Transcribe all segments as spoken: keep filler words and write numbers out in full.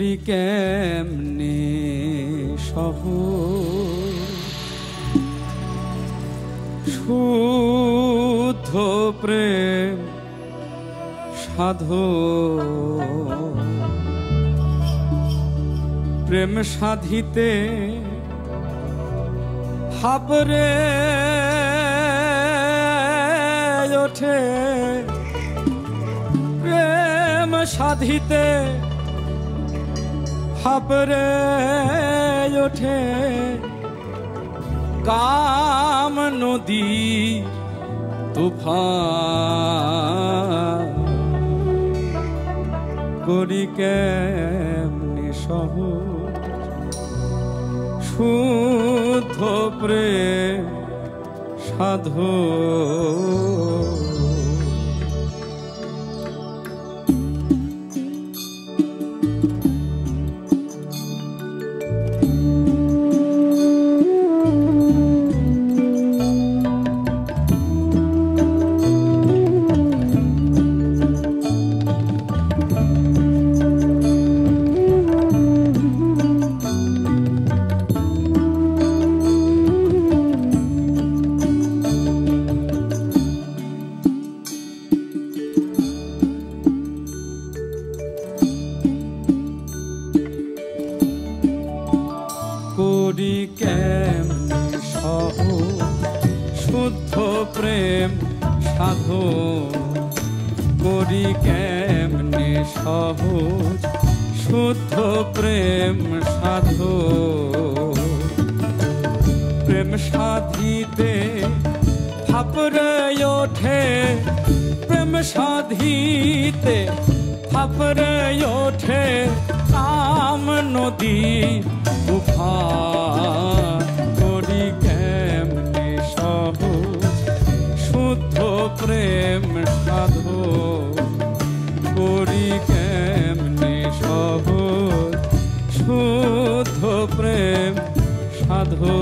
করি কেমনে সহ শুদ্ধ প্রেম সাধো প্রেম সাধিতে হাবরে ওঠে প্রেম সাধিতে হাবরে ওঠে কাম নদী তুফান করি কেমনে সহজ শুদ্ধ প্রেম সাধো করি কেমনে সহজ শুদ্ধ প্রেম সাধো করি কেমনে সহজ শুদ্ধ প্রেম সাধো প্রেম সাধিতে হাবরে ওঠে প্রেম সাধিতে হাবরে ওঠে কাম নদী তুফান করি কেমনে সহজ শুদ্ধ প্রেম সাধো করি কেমনে সহজ শুদ্ধ প্রেম সাধো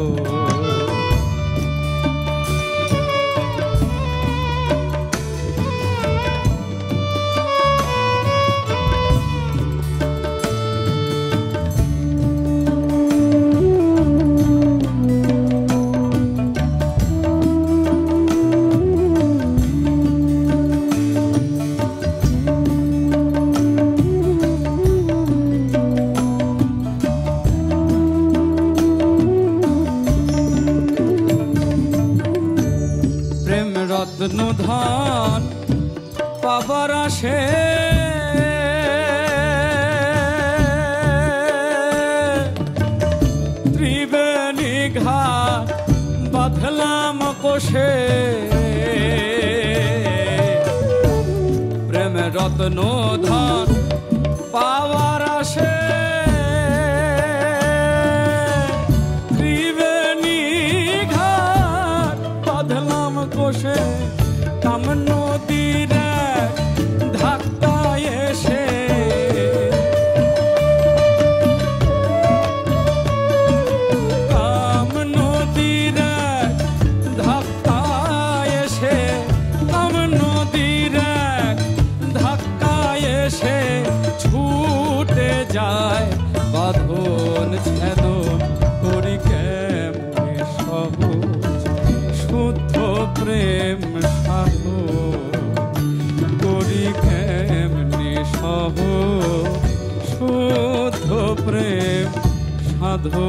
রত্নধান পাবার আসে ত্রিবেণী ঘাট বাঁধলাম কোষে প্রেম রত্নধান পাবার আসে ত্রিবেণী ঘাট বাঁধলাম কোষে কাম নদীর ধাক্কা এসে কাম নদীর ধাক্কা এসে কাম নদীর ধাক্কা এসে ছুটে যায় বাঁধন ছেদন করি কেমনে সহজ শুদ্ধ প্রেম সাধো করি কেমনে সহজ শুদ্ধ প্রেম সাধো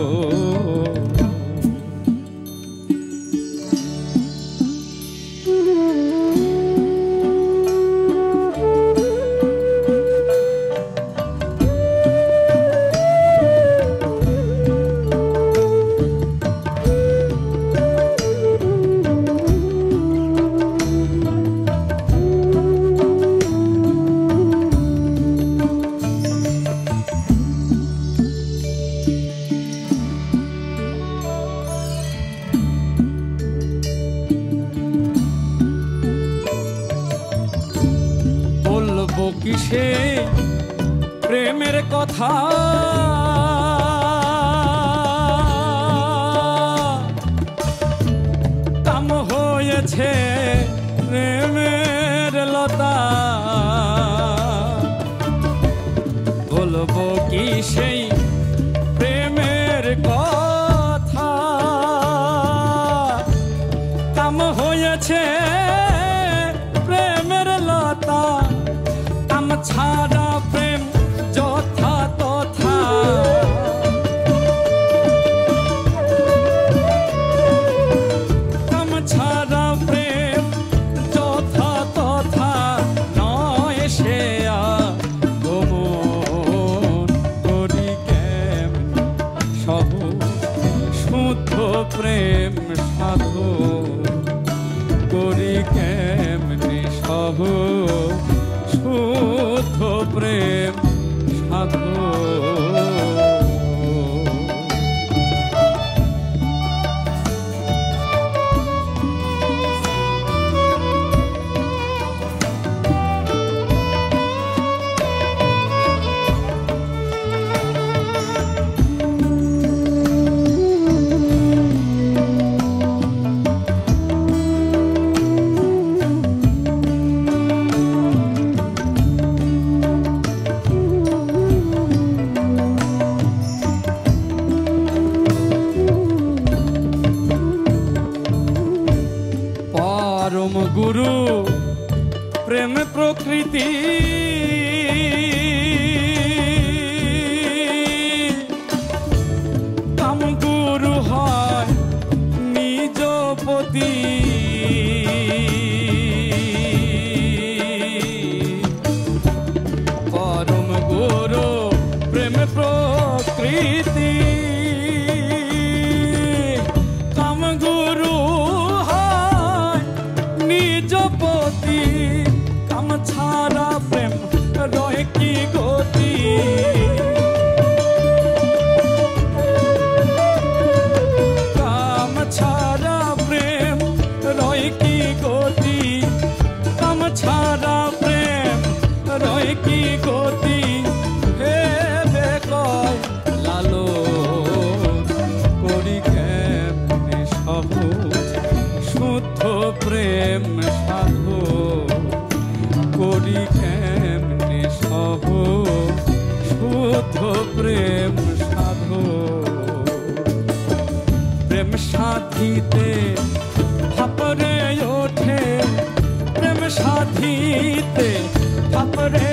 কিসে প্রেমের কথা কাম হয়েছে প্রেমের লতা বলবো বলবো কি সেই প্রেমের কথা, কাম হয়েছে প্রেমের লতা, কাম ছাড়া প্রেম যথা তথা। কাম ছাড়া প্রেম যথা তথা নয় সে আগমন। করি কেমনে সহ শুদ্ধ প্রেম সাধন, করি কেমনে সহ শুদ্ধ প্রেম সাধন। পরম গুরু প্রেম প্রকৃতি, কাম গুরু হয় নিজপতি। পরম গুরু প্রেম প্রকৃতি, কাম গুরু নিজপতি। কাম ছাড়া প্রেম রয় কি গতি, কাম ছাড়া প্রেম রয় কি গতি, কাম ছাড়া প্রেম রয় কি গতি। হে বেকয় লালন, করি কেমনে সহজ শুদ্ধ প্রেম সাধন, করি কেমনে সহ শুদ্ধ প্রেম সাধন। প্রেম সাধিতে ভাপরে ওঠে, প্রেম সাধিতে ভাপরে